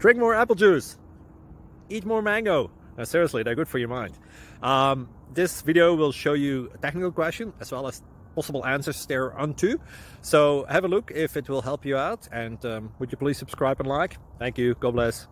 Drink more apple juice. Eat more mango. Seriously, they're good for your mind. This video will show you a technical question as well as possible answers thereunto. So have a look if it will help you out, and would you please subscribe and like? Thank you. God bless.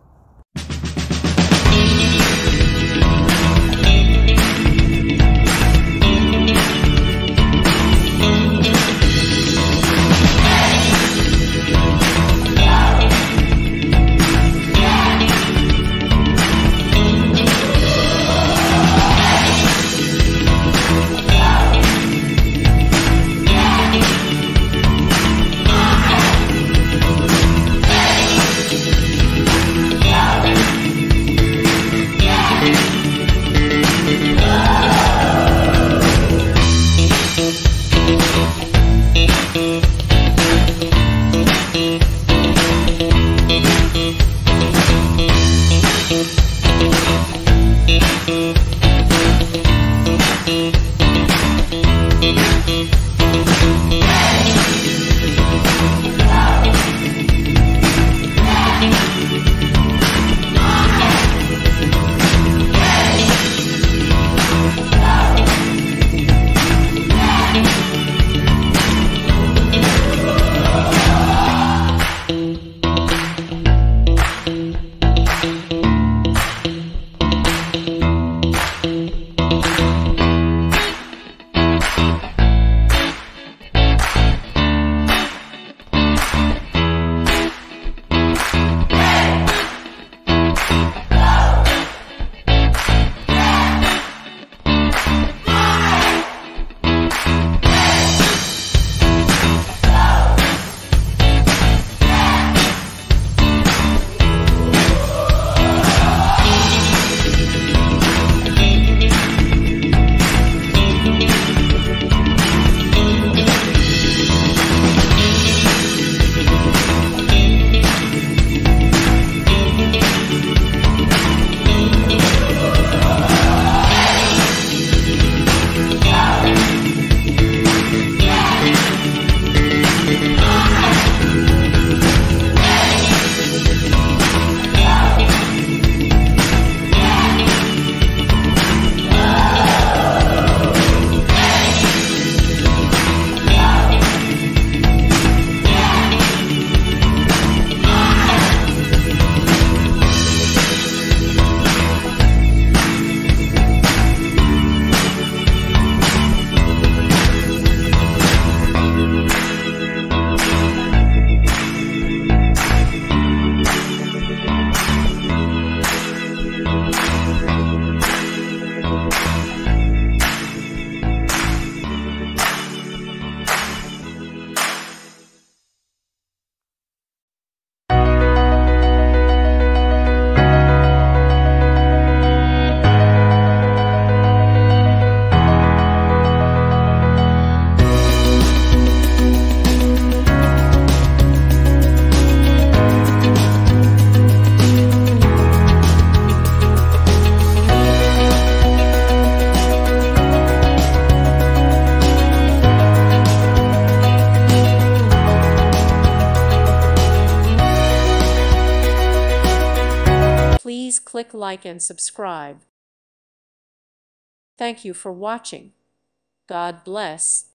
Please click like and subscribe. Thank you for watching. God bless.